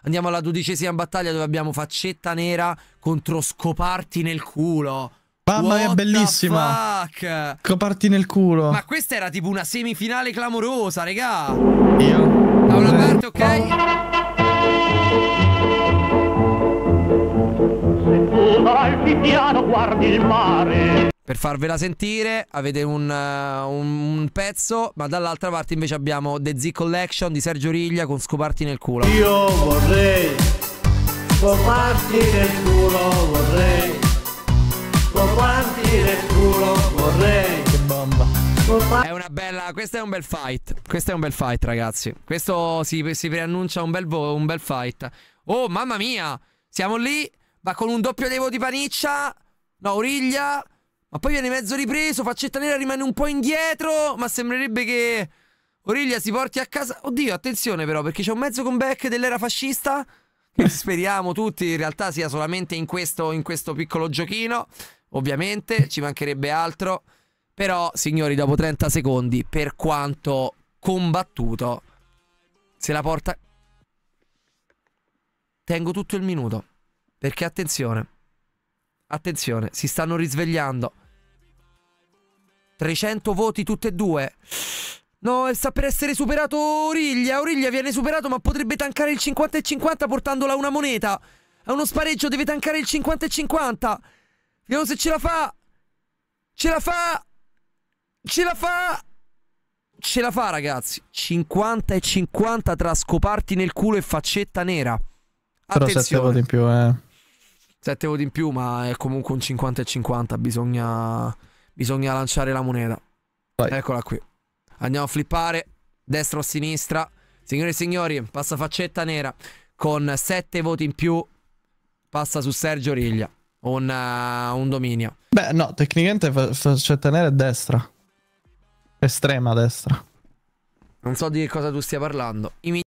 Andiamo alla 12ª battaglia dove abbiamo faccetta nera contro scoparti nel culo. Mamma mia, bellissima. Fuck? Scoparti nel culo. Ma questa era tipo una semifinale clamorosa, regà. Io? Da una parte, ok? Se tu dall'alti piano guardi il mare. Per farvela sentire avete un pezzo, ma dall'altra parte invece abbiamo The Z Collection di Sergio Riglia con Scoparti nel culo. Io vorrei scoparti nel culo, vorrei scoparti nel culo, vorrei. Che bomba. È una bella, questo è un bel fight. Questo è un bel fight, ragazzi. Questo si preannuncia un bel fight. Oh, mamma mia, siamo lì, va con un doppio devo di Paniccia. No, Riglia. Ma poi viene mezzo ripreso, faccetta nera rimane un po' indietro. Ma sembrerebbe che Origlia si porti a casa. Oddio, attenzione però, perché c'è un mezzo comeback dell'era fascista, che speriamo tutti in realtà sia solamente in questo piccolo giochino. Ovviamente, ci mancherebbe altro. Però, signori, dopo 30 secondi, per quanto combattuto, se la porta... Tengo tutto il minuto, perché attenzione, attenzione, si stanno risvegliando. 300 voti tutte e due. No, sta per essere superato Origlia. Origlia viene superato, ma potrebbe tankare il 50 e 50 portandola a una moneta. A uno spareggio deve tankare il 50 e 50. Vediamo se ce la fa. Ce la fa. Ce la fa. Ce la fa, ragazzi. 50 e 50 tra scoparti nel culo e faccetta nera. Però 7 voti in più, 7 voti in più, ma è comunque un 50 e 50. Bisogna lanciare la moneta. Vai. Eccola qui. Andiamo a flippare. Destra o sinistra. Signore e signori, passa faccetta nera. Con 7 voti in più passa su Sergio Riglia. Un dominio. Beh, no, tecnicamente faccetta nera è destra. Estrema destra. Non so di che cosa tu stia parlando.